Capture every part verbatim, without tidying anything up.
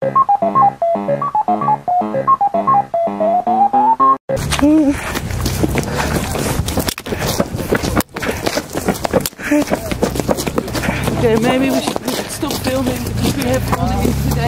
Okay, maybe we should, we should stop filming because we have all the incident.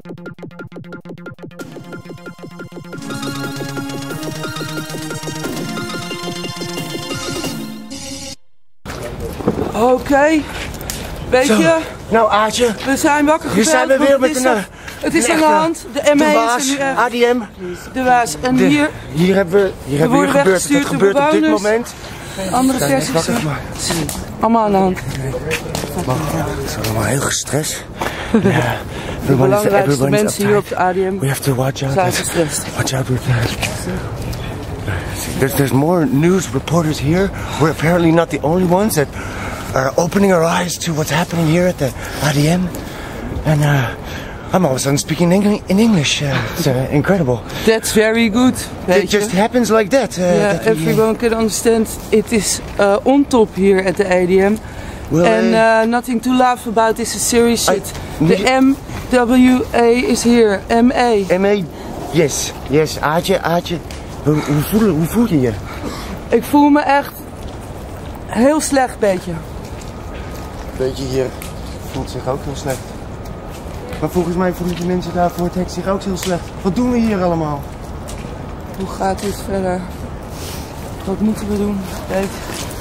Oké, okay. Weet Zo. je, nou Aartje, we zijn wakker hier zijn we weer met een... Is, het is aan de hand, de M E is er nu echt. A D M. De waas. En de, hier, hier hebben we, hier hebben we weer gebeurd. Het gebeurt op dit moment. Andere versies. Allemaal aan de hand. Het is allemaal heel gestrest. Ja, de belangrijkste mensen hier op de A D M we have to watch out. zijn gestrest. Watch out with that. There's, there's more news reporters here. We're apparently not the only ones that are opening our eyes to what's happening here at the A D M. And uh, I'm all of a sudden speaking in English. Uh, it's uh, incredible. That's very good. It just happens like that. Uh, yeah, that everyone can understand. It is uh, on top here at the A D M. Well, and uh, nothing to laugh about. This is serious shit. The M W A is here. M A. M A. Yes. Yes. Aartje, Aartje. Hoe, hoe, voel, hoe voel je je? Ik voel me echt heel slecht, beetje. Beetje hier voelt zich ook heel slecht. Maar volgens mij voelen die mensen daar voor het hek zich ook heel slecht. Wat doen we hier allemaal? Hoe gaat dit verder? Wat moeten we doen? Kijk.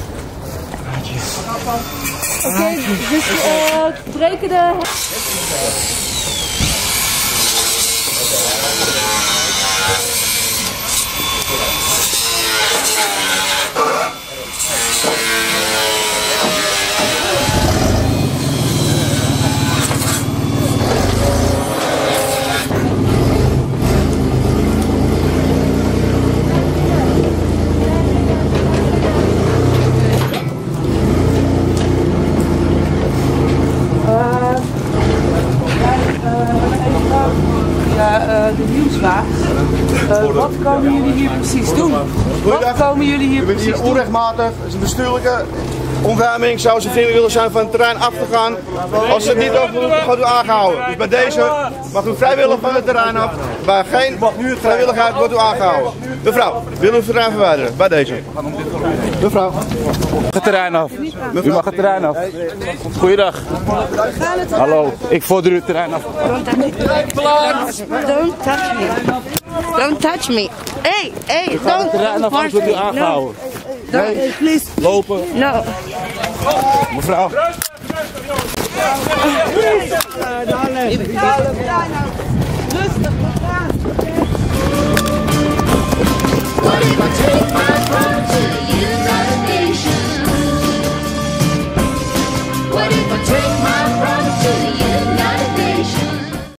Oké, okay, dus uh, breken de... De nieuwswagens. Uh, wat komen jullie hier precies doen? Wat komen jullie hier precies doen? We hier onrechtmatig, het is een bestuurlijke ontruiming. Zou ze vriendelijk willen zijn van het terrein af te gaan. Als ze het niet over doen, gaat u aangehouden. Dus bij deze mag u vrijwillig van het terrein af. Bij geen vrijwilligheid wordt u aangehouden. Mevrouw, wil u het terrein verwijderen? Bij deze. Mevrouw. Het terrein af. U mag het terrein af. Goeiedag. Hallo, ik vorder u het terrein af. Don't touch me. Don't touch me. Hey, hey, u gaat het terrein af, anders wordt u aangehouden. No. Nee, please. Lopen. No. Mevrouw. Rustig,